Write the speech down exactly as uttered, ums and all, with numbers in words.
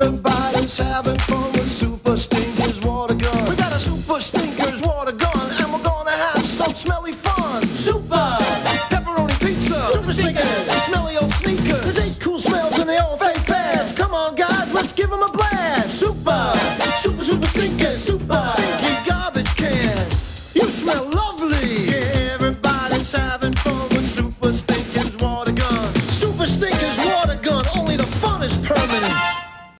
Everybody's having fun with Super Stinkers water gun. We got a Super Stinkers water gun, and we're gonna have some smelly fun. Super pepperoni pizza, Super Stinkers, smelly old sneakers. There's eight cool smells and they all fake fast. Come on, guys, let's give them a blast.